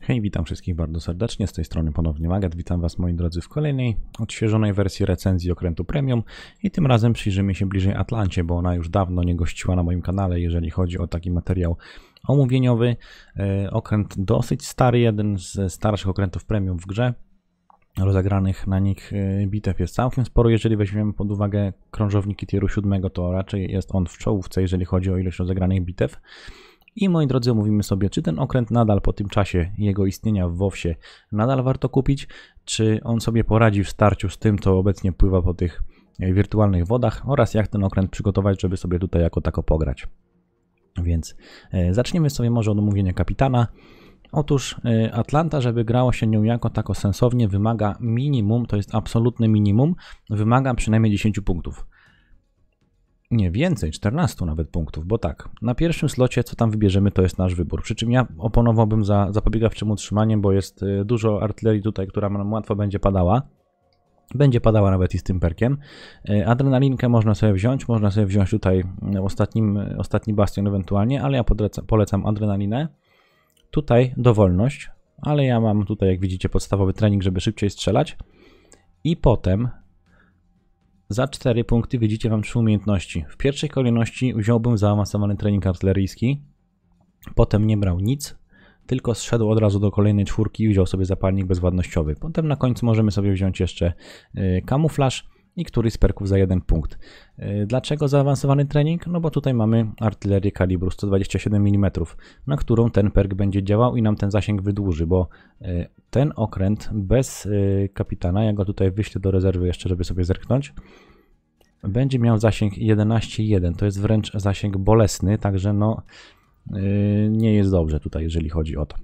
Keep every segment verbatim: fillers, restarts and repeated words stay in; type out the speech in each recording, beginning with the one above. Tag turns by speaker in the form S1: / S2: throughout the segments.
S1: Hej, witam wszystkich bardzo serdecznie, z tej strony ponownie Magat. Witam Was, moi drodzy, w kolejnej odświeżonej wersji recenzji okrętu Premium i tym razem przyjrzymy się bliżej Atlancie, bo ona już dawno nie gościła na moim kanale, jeżeli chodzi o taki materiał omówieniowy. Okręt dosyć stary, jeden z starszych okrętów Premium w grze. Rozegranych na nich bitew jest całkiem sporo. Jeżeli weźmiemy pod uwagę krążowniki tieru siódmego, to raczej jest on w czołówce, jeżeli chodzi o ilość rozegranych bitew. I moi drodzy, omówimy sobie, czy ten okręt nadal po tym czasie jego istnienia w WoWsie nadal warto kupić, czy on sobie poradzi w starciu z tym, co obecnie pływa po tych wirtualnych wodach, oraz jak ten okręt przygotować, żeby sobie tutaj jako tako pograć. Więc e, zaczniemy sobie może od omówienia kapitana. Otóż e, Atlanta, żeby grało się nią jako tako sensownie, wymaga minimum, to jest absolutne minimum, wymaga przynajmniej dziesięć punktów. Nie, więcej, czternaście nawet punktów, bo tak, na pierwszym slocie, co tam wybierzemy, to jest nasz wybór. Przy czym ja oponowałbym za zapobiegawczym utrzymaniem, bo jest dużo artylerii tutaj, która nam łatwo będzie padała. Będzie padała nawet i z tym perkiem. Adrenalinkę można sobie wziąć, można sobie wziąć tutaj ostatnim, ostatni bastion ewentualnie, ale ja polecam, polecam adrenalinę. Tutaj dowolność, ale ja mam tutaj, jak widzicie, podstawowy trening, żeby szybciej strzelać. I potem za cztery punkty widzicie wam trzy umiejętności. W pierwszej kolejności wziąłbym zaawansowany trening artyleryjski, potem nie brał nic, tylko zszedł od razu do kolejnej czwórki i wziął sobie zapalnik bezwładnościowy. Potem na końcu możemy sobie wziąć jeszcze y, kamuflaż i któryś z perków za jeden punkt. Y, dlaczego zaawansowany trening? No bo tutaj mamy artylerię kalibru sto dwadzieścia siedem milimetrów, na którą ten perk będzie działał i nam ten zasięg wydłuży, bo y, ten okręt bez y, kapitana, ja go tutaj wyślę do rezerwy jeszcze, żeby sobie zerknąć, będzie miał zasięg jedenaście przecinek jeden, to jest wręcz zasięg bolesny, także no yy, nie jest dobrze tutaj, jeżeli chodzi o to.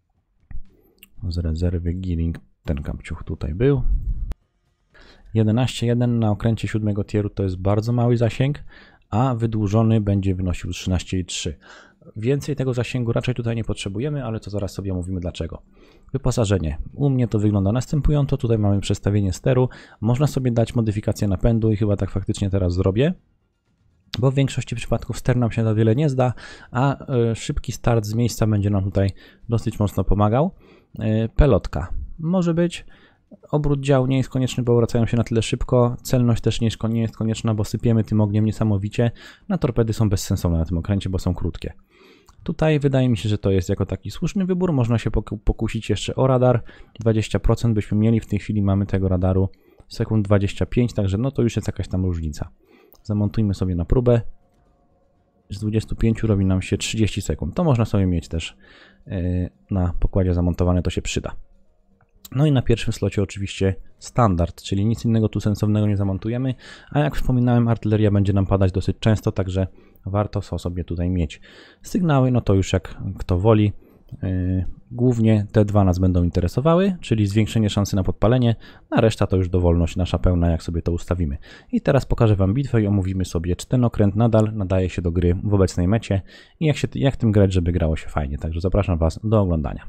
S1: Z rezerwy Gearing ten kapciuch tutaj był. jedenaście przecinek jeden na okręcie siódmego tieru to jest bardzo mały zasięg, a wydłużony będzie wynosił trzynaście przecinek trzy. Więcej tego zasięgu raczej tutaj nie potrzebujemy, ale to zaraz sobie omówimy dlaczego. Wyposażenie. U mnie to wygląda następująco. Tutaj mamy przestawienie steru. Można sobie dać modyfikację napędu i chyba tak faktycznie teraz zrobię, bo w większości przypadków ster nam się za wiele nie zda, a y, szybki start z miejsca będzie nam tutaj dosyć mocno pomagał. Y, pelotka. Może być. Obrót działu nie jest konieczny, bo wracają się na tyle szybko. Celność też nie jest, nie jest konieczna, bo sypiemy tym ogniem niesamowicie. Na torpedy są bezsensowne na tym okręcie, bo są krótkie. Tutaj wydaje mi się, że to jest jako taki słuszny wybór. Można się pokusić jeszcze o radar. dwadzieścia procent byśmy mieli. W tej chwili mamy tego radaru sekund dwadzieścia pięć, także no to już jest jakaś tam różnica. Zamontujmy sobie na próbę. Z dwudziestu pięciu robi nam się trzydzieści sekund. To można sobie mieć też yy, na pokładzie zamontowane, to się przyda. No i na pierwszym slocie oczywiście standard, czyli nic innego tu sensownego nie zamontujemy, a jak wspominałem, artyleria będzie nam padać dosyć często, także warto sobie tutaj mieć. Sygnały, no to już jak kto woli, yy, głównie te dwa nas będą interesowały, czyli zwiększenie szansy na podpalenie, a reszta to już dowolność nasza pełna, jak sobie to ustawimy. I teraz pokażę wam bitwę i omówimy sobie, czy ten okręt nadal nadaje się do gry w obecnej mecie i jak, się, jak tym grać, żeby grało się fajnie, także zapraszam was do oglądania.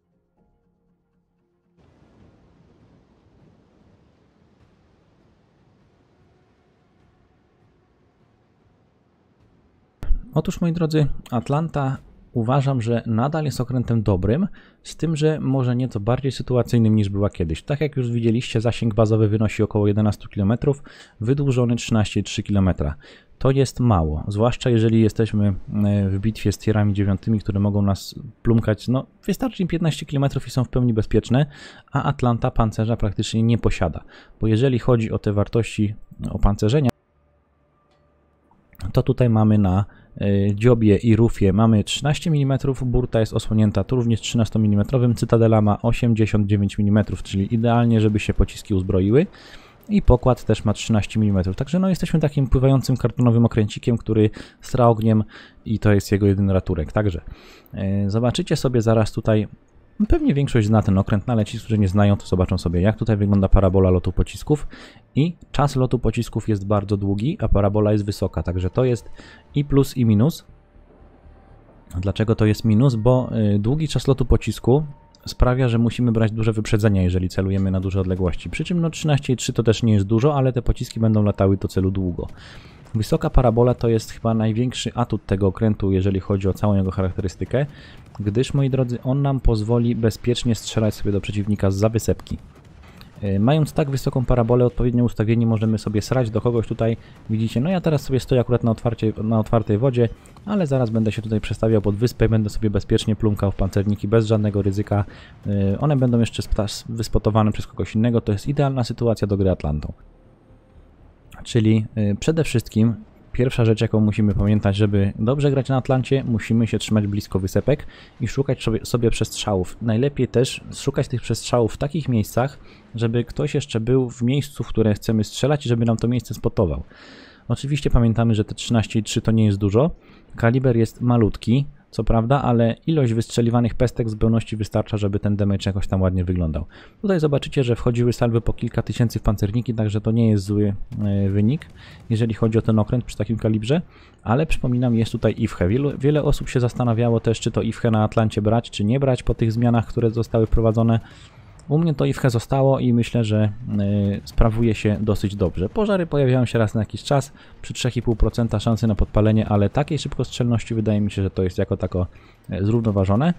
S1: Otóż, moi drodzy, Atlanta uważam, że nadal jest okrętem dobrym, z tym, że może nieco bardziej sytuacyjnym niż była kiedyś. Tak jak już widzieliście, zasięg bazowy wynosi około jedenaście kilometrów, wydłużony trzynaście przecinek trzy kilometra. To jest mało, zwłaszcza jeżeli jesteśmy w bitwie z tierami dziewiątymi, które mogą nas plumkać, no wystarczy im piętnaście kilometrów i są w pełni bezpieczne, a Atlanta pancerza praktycznie nie posiada. Bo jeżeli chodzi o te wartości opancerzenia, to tutaj mamy na dziobie i rufie mamy trzynaście milimetrów, burta jest osłonięta tu również trzynastomilimetrowym, cytadela ma osiemdziesiąt dziewięć milimetrów, czyli idealnie, żeby się pociski uzbroiły, i pokład też ma trzynaście milimetrów, także no jesteśmy takim pływającym kartonowym okręcikiem, który stra ogniem i to jest jego jedyny raturek. Także yy, zobaczycie sobie zaraz tutaj, pewnie większość zna ten okręt, no ale ci, którzy nie znają, to zobaczą sobie, jak tutaj wygląda parabola lotu pocisków. I czas lotu pocisków jest bardzo długi, a parabola jest wysoka, także to jest i plus, i minus. Dlaczego to jest minus? Bo y, długi czas lotu pocisku sprawia, że musimy brać duże wyprzedzenia, jeżeli celujemy na duże odległości. Przy czym no trzynaście przecinek trzy to też nie jest dużo, ale te pociski będą latały do celu długo. Wysoka parabola to jest chyba największy atut tego okrętu, jeżeli chodzi o całą jego charakterystykę, gdyż, moi drodzy, on nam pozwoli bezpiecznie strzelać sobie do przeciwnika zza wysepki. Mając tak wysoką parabolę, odpowiednio ustawieni, możemy sobie srać do kogoś tutaj. Widzicie, no ja teraz sobie stoję akurat na, otwarcie, na otwartej wodzie, ale zaraz będę się tutaj przestawiał pod wyspę i będę sobie bezpiecznie plumkał w pancerniki bez żadnego ryzyka. One będą jeszcze wyspotowane przez kogoś innego, to jest idealna sytuacja do gry Atlantą. Czyli przede wszystkim pierwsza rzecz, jaką musimy pamiętać, żeby dobrze grać na Atlancie, musimy się trzymać blisko wysepek i szukać sobie, sobie przestrzałów. Najlepiej też szukać tych przestrzałów w takich miejscach, żeby ktoś jeszcze był w miejscu, w które chcemy strzelać i żeby nam to miejsce spotował. Oczywiście pamiętamy, że te trzynaście i trzy to nie jest dużo. Kaliber jest malutki, co prawda, ale ilość wystrzeliwanych pestek w zupełności wystarcza, żeby ten damage jakoś tam ładnie wyglądał. Tutaj zobaczycie, że wchodziły salwy po kilka tysięcy w pancerniki, także to nie jest zły yy, wynik, jeżeli chodzi o ten okręt przy takim kalibrze, ale przypominam, jest tutaj I W H E. Wielu, wiele osób się zastanawiało też, czy to I W H E na Atlancie brać, czy nie brać po tych zmianach, które zostały wprowadzone. U mnie to I W H E zostało i myślę, że yy, sprawuje się dosyć dobrze. Pożary pojawiają się raz na jakiś czas, przy trzy i pół procent szansy na podpalenie, ale takiej szybkostrzelności wydaje mi się, że to jest jako tako yy, zrównoważone.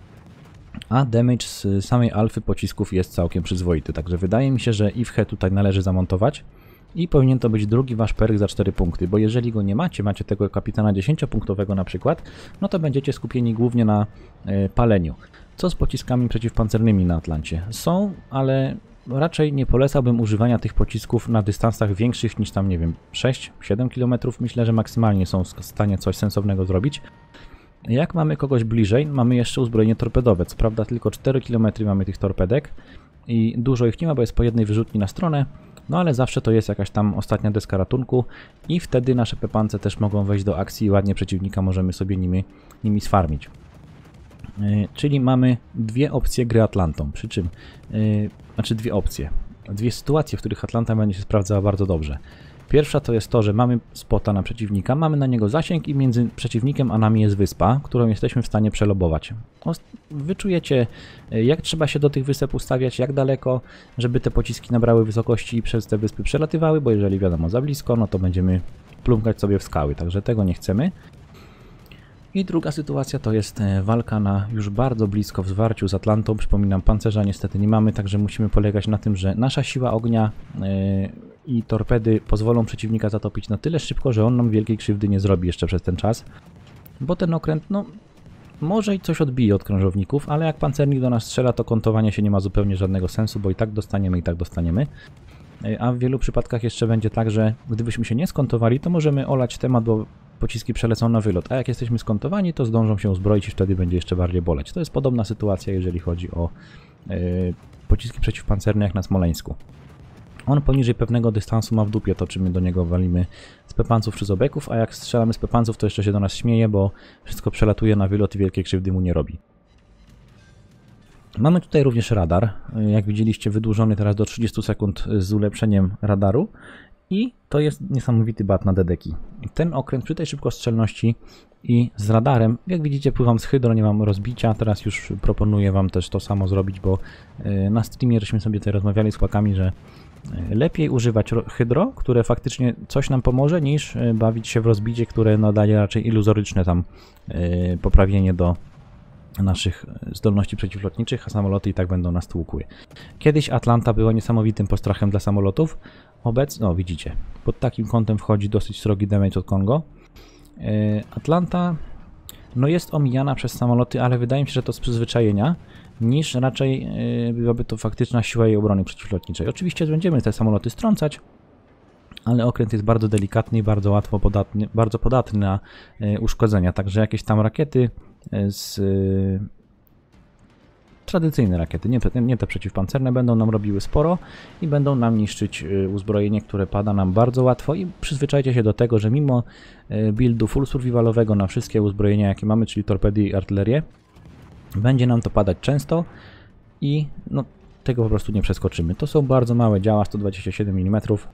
S1: A damage z samej alfy pocisków jest całkiem przyzwoity, także wydaje mi się, że I W H E tutaj należy zamontować. I powinien to być drugi wasz perk za cztery punkty, bo jeżeli go nie macie, macie tego kapitana dziesięciopunktowego na przykład, no to będziecie skupieni głównie na yy, paleniu. Co z pociskami przeciwpancernymi na Atlancie? Są, ale raczej nie polecałbym używania tych pocisków na dystansach większych niż tam, nie wiem, sześć siedem kilometrów. Myślę, że maksymalnie są w stanie coś sensownego zrobić. Jak mamy kogoś bliżej, mamy jeszcze uzbrojenie torpedowe. Co prawda tylko cztery kilometry mamy tych torpedek i dużo ich nie ma, bo jest po jednej wyrzutni na stronę. No ale zawsze to jest jakaś tam ostatnia deska ratunku i wtedy nasze pepance też mogą wejść do akcji i ładnie przeciwnika możemy sobie nimi, nimi sfarmić. Yy, czyli mamy dwie opcje gry Atlantą, przy czym, yy, znaczy dwie opcje, dwie sytuacje, w których Atlanta będzie się sprawdzała bardzo dobrze. Pierwsza to jest to, że mamy spota na przeciwnika, mamy na niego zasięg i między przeciwnikiem a nami jest wyspa, którą jesteśmy w stanie przelobować. Wyczujecie, jak trzeba się do tych wysep ustawiać, jak daleko, żeby te pociski nabrały wysokości i przez te wyspy przelatywały, bo jeżeli wiadomo za blisko, no to będziemy plumkać sobie w skały, także tego nie chcemy. I druga sytuacja to jest walka na już bardzo blisko w zwarciu z Atlantą. Przypominam, pancerza niestety nie mamy, także musimy polegać na tym, że nasza siła ognia yy, i torpedy pozwolą przeciwnika zatopić na tyle szybko, że on nam wielkiej krzywdy nie zrobi jeszcze przez ten czas. Bo ten okręt, no, może i coś odbije od krążowników, ale jak pancernik do nas strzela, to kątowanie się nie ma zupełnie żadnego sensu, bo i tak dostaniemy, i tak dostaniemy. A w wielu przypadkach jeszcze będzie tak, że gdybyśmy się nie skontowali, to możemy olać temat, bo pociski przelecą na wylot, a jak jesteśmy skontowani, to zdążą się uzbroić i wtedy będzie jeszcze bardziej boleć. To jest podobna sytuacja, jeżeli chodzi o yy, pociski przeciwpancerne jak na Smoleńsku. On poniżej pewnego dystansu ma w dupie to, czy my do niego walimy z pepanców czy z obeków, a jak strzelamy z pepanców, to jeszcze się do nas śmieje, bo wszystko przelatuje na wylot i wielkiej krzywdy mu nie robi. Mamy tutaj również radar, jak widzieliście wydłużony teraz do trzydziestu sekund z ulepszeniem radaru i to jest niesamowity bat na dedeki. Ten okręt przy tej szybkostrzelności i z radarem, jak widzicie pływam z hydro, nie mam rozbicia, teraz już proponuję wam też to samo zrobić, bo na streamie żeśmy sobie tutaj rozmawiali z chłopakami, że lepiej używać hydro, które faktycznie coś nam pomoże, niż bawić się w rozbicie, które nadaje raczej iluzoryczne tam poprawienie do naszych zdolności przeciwlotniczych, a samoloty i tak będą nas tłukły. Kiedyś Atlanta była niesamowitym postrachem dla samolotów. Obecnie, no widzicie, pod takim kątem wchodzi dosyć srogi damage od Kongo. Atlanta no jest omijana przez samoloty, ale wydaje mi się, że to z przyzwyczajenia, niż raczej byłaby to faktyczna siła jej obrony przeciwlotniczej. Oczywiście będziemy te samoloty strącać, ale okręt jest bardzo delikatny i bardzo łatwo podatny, bardzo podatny na uszkodzenia, także jakieś tam rakiety z tradycyjne rakiety, nie te, nie te przeciwpancerne, będą nam robiły sporo i będą nam niszczyć uzbrojenie, które pada nam bardzo łatwo i przyzwyczajcie się do tego, że mimo buildu full survivalowego na wszystkie uzbrojenia, jakie mamy, czyli torpedy i artylerię, będzie nam to padać często i no, tego po prostu nie przeskoczymy. To są bardzo małe działa, sto dwadzieścia siedem milimetrów,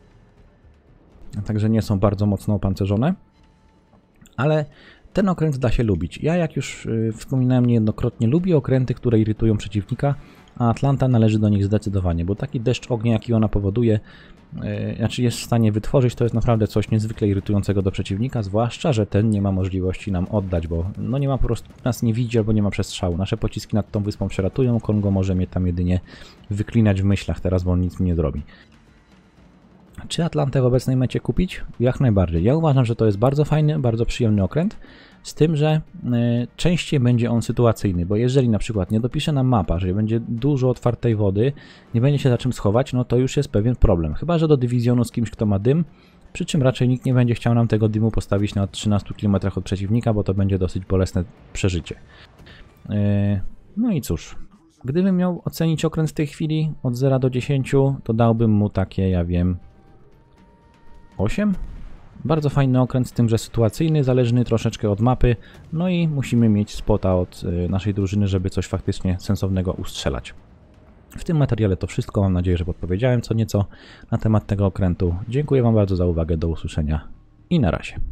S1: także nie są bardzo mocno opancerzone, ale ten okręt da się lubić. Ja, jak już yy, wspominałem niejednokrotnie, lubię okręty, które irytują przeciwnika, a Atlanta należy do nich zdecydowanie, bo taki deszcz ognia, jaki ona powoduje, yy, znaczy jest w stanie wytworzyć, to jest naprawdę coś niezwykle irytującego do przeciwnika, zwłaszcza, że ten nie ma możliwości nam oddać, bo no nie ma po prostu, nas nie widzi albo nie ma przestrzału. Nasze pociski nad tą wyspą przelatują, Kongo może mnie tam jedynie wyklinać w myślach teraz, bo on nic mi nie zrobi. Czy Atlantę w obecnej mecie kupić? Jak najbardziej. Ja uważam, że to jest bardzo fajny, bardzo przyjemny okręt, z tym, że y, częściej będzie on sytuacyjny, bo jeżeli na przykład nie dopisze nam mapa, że będzie dużo otwartej wody, nie będzie się za czym schować, no to już jest pewien problem. Chyba że do dywizjonu z kimś, kto ma dym, przy czym raczej nikt nie będzie chciał nam tego dymu postawić na trzynastu kilometrach od przeciwnika, bo to będzie dosyć bolesne przeżycie. Y, no i cóż, gdybym miał ocenić okręt w tej chwili od zera do dziesięciu, to dałbym mu takie, ja wiem, osiem? Bardzo fajny okręt, z tym, że sytuacyjny, zależny troszeczkę od mapy, no i musimy mieć spota od y, naszej drużyny, żeby coś faktycznie sensownego ustrzelać. W tym materiale to wszystko, mam nadzieję, że podpowiedziałem co nieco na temat tego okrętu. Dziękuję Wam bardzo za uwagę, do usłyszenia i na razie.